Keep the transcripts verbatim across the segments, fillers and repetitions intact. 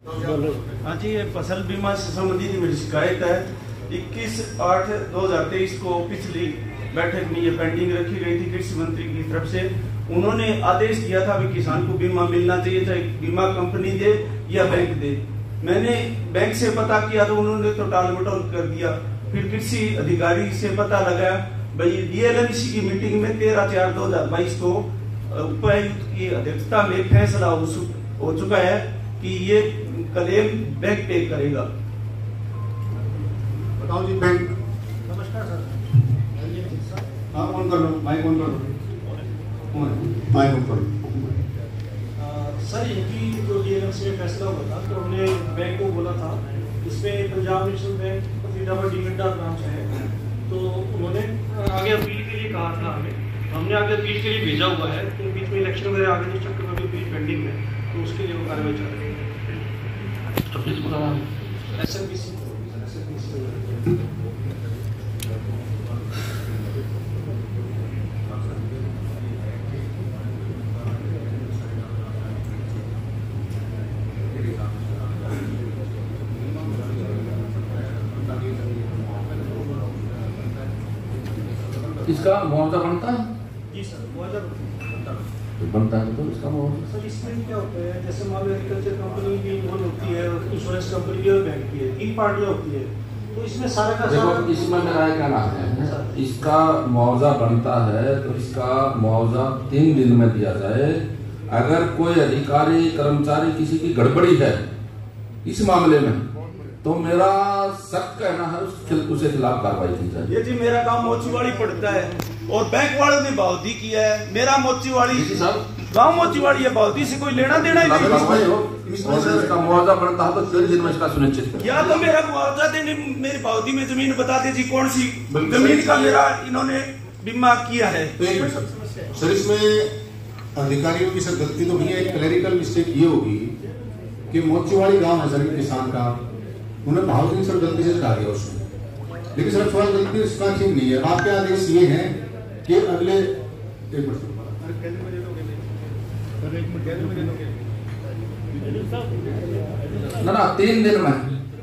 हाँ जी, ये फसल बीमा से संबंधित मेरी शिकायत है। इक्कीस आठ दो हजार तेईस को पिछली बैठक में ये पेंडिंग रखी गई थी कृषि मंत्री की तरफ से। उन्होंने आदेश दिया था कि किसान को बीमा मिलना चाहिए, चाहे बीमा कंपनी दे या बैंक दे। मैंने बैंक से पता किया तो उन्होंने तो टाल मटोल कर दिया। फिर कृषि अधिकारी से पता लगा भाई डीएलएमसी की मीटिंग में तेरह चार दो हजार बाईस को उपायुक्त की अध्यक्षता में फैसला हो चुका है कि ये क्लेम बैंक पे करेगा। बताओ जी। बैंक नमस्कार सर। हाँ, ऑन कर लो, माइक ऑन कर लो, माइक ऑन कर लो। सर, इनकी जो डीएलएमसी में फैसला हुआ था तो हमने बैंक को बोला था, इसमें पंजाब नेशनल बैंक फरीदाबाद डीमेटा ब्रांच है, तो उन्होंने आगे अपील के लिए कहा था हमें, हमने आगे अपील के लिए भेजा हुआ है। तो बीच में इलेक्शन वगैरह आगे जिस चक्कर में अपील पेंडिंग है, तो उसके लिए वो कार्रवाई चल रही है। एस एन बी सी इसका मुआवजा बनता है? जी सर, मुआवजा तो बनता है तो इसका मुआवजा सर इसमें क्या होता है, जैसे मान लो एग्रीकल्चर कंपनी भी इन्वॉल्व होती है और इंश्योरेंस कंपनी भी और बैंक की है, तीन पार्टियां होती है, तो इसमें सारा का देखो सारा इसमें मेरा क्या नाम है, इसका मुआवजा बनता है तो इसका मुआवजा तीन दिन में दिया जाए। अगर कोई अधिकारी कर्मचारी किसी की गड़बड़ी है इस मामले में तो मेरा सख्त कहना है उसके खिलाफ कार्रवाई की जाए। ये जी मेरा काम मोचीवाड़ी पड़ता है और बैंक वालों ने बाउदी किया है। मेरा मोचीवाड़ी गाँव मोचीवाड़ी है, बाउदी से कोई लेना देना ही नहीं। इसका मुआवजा बनता है तो तीन दिन में इसका सुनिश्चित करें। या तो मेरा मुआवजा देने, मेरी बाउदी में जमीन बता दीजिए कौन सी जमीन का मेरा इन्होंने बीमा किया है। सर, इसमें अधिकारियों की सर गलती तो नहीं है, एक क्लरिकल मिस्टेक ये होगी कि मोचीवाड़ी गांव है सर किसान का, उन्हें हाउसिंग सर गलती से कहा गया उसमें, लेकिन सर थोड़ा गलती इसका ठीक नहीं है। आपके आदेश ये हैं कि अगले एक मिनट ना ना तीन दिन में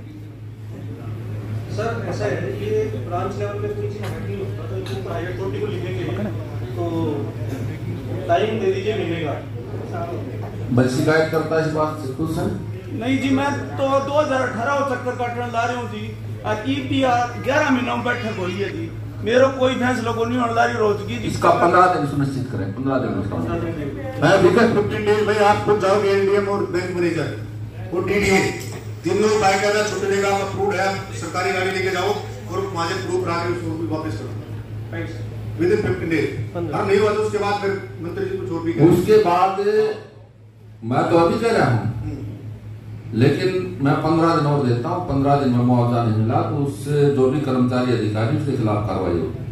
सर ऐसा है, ये ब्रांच लेवल पे कोई चीज हैंडल होता तो इसको प्राइवेट अथॉरिटी को लिखेंगे तो टाइम दे दीजिए मिलने का। बस शिकायत करता है इस बात से खुश है? नहीं जी, मैं तो दो हजार अठारह चक्कर काटने ला रही हूँ जी। और ई पी आर ग्यारह महीनों में बैठक हुई है जी, मेरे कोई फैसला को नहीं होने ला रही रोजगी। इसका पंद्रह दिन सुनिश्चित करें, पंद्रह दिन फिफ्टीन डेज भाई आप खुद जाओगे एनडीएम और बैंक मैनेजर और टीडीओ तीनों बाकायदा छुट्टी का अप्रूव है, सरकारी गाड़ी लेके जाओ और मुझे प्रूफ ला के उसको वापस करो विद इन फिफ्टीन डेज। और नहीं हुआ तो उसके बाद फिर मंत्री जी को छोड़ भी उसके बाद मैं तो अभी कह रहा हूँ, लेकिन मैं पंद्रह दिन और देता हूँ। पंद्रह दिन में मुआवजा नहीं मिला तो उससे जो भी कर्मचारी अधिकारी उसके खिलाफ कार्रवाई होगी।